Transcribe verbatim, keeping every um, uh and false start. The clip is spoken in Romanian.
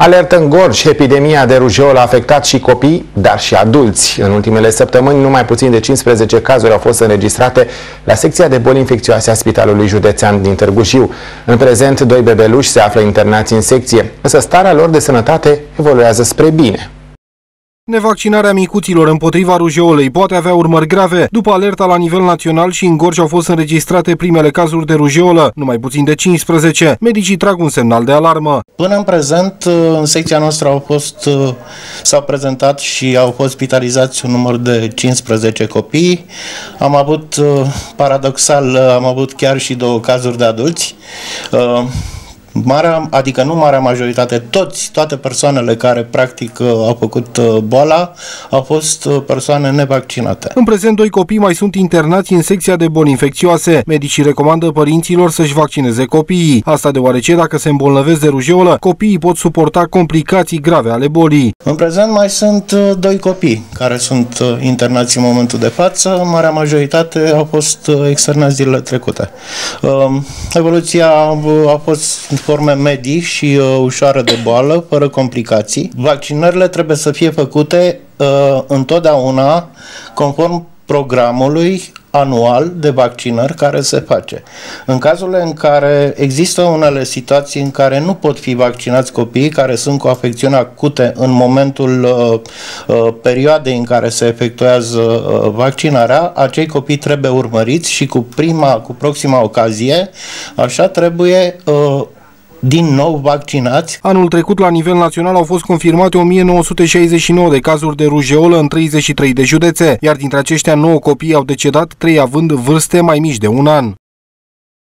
Alertă în Gorj, epidemia de rujeolă a afectat și copii, dar și adulți. În ultimele săptămâni, numai puțin de cincisprezece cazuri au fost înregistrate la secția de boli infecțioase a Spitalului Județean din Târgu Jiu. În prezent, doi bebeluși se află internați în secție, însă starea lor de sănătate evoluează spre bine. Nevaccinarea micuților împotriva rujeolei poate avea urmări grave. După alerta la nivel național, și în Gorj au fost înregistrate primele cazuri de rujeolă, numai puțin de cincisprezece. Medicii trag un semnal de alarmă. Până în prezent, în secția noastră au fost, s-au prezentat și au fost spitalizați un număr de cincisprezece copii. Am avut, paradoxal, am avut chiar și două cazuri de adulți. Marea, adică nu marea majoritate, toți, toate persoanele care practic au făcut boala au fost persoane nevaccinate. În prezent, doi copii mai sunt internați în secția de boli infecțioase. Medicii recomandă părinților să-și vaccineze copiii. Asta deoarece dacă se îmbolnăvesc de rujeolă, copiii pot suporta complicații grave ale bolii. În prezent mai sunt doi copii care sunt internați în momentul de față. Marea majoritate au fost externați zilele trecute. Evoluția a fost forme medii și uh, ușoare de boală, fără complicații. Vaccinările trebuie să fie făcute uh, întotdeauna conform programului anual de vaccinări care se face. În cazurile în care există unele situații în care nu pot fi vaccinați copiii care sunt cu afecțiuni acute în momentul uh, uh, perioadei în care se efectuează uh, vaccinarea, acei copii trebuie urmăriți și cu prima, cu proxima ocazie, așa trebuie uh, din nou vaccinați. Anul trecut, la nivel național, au fost confirmate o mie nouă sute șaizeci și nouă de cazuri de rujeolă în treizeci și trei de județe, iar dintre aceștia nouă copii au decedat, trei având vârste mai mici de un an.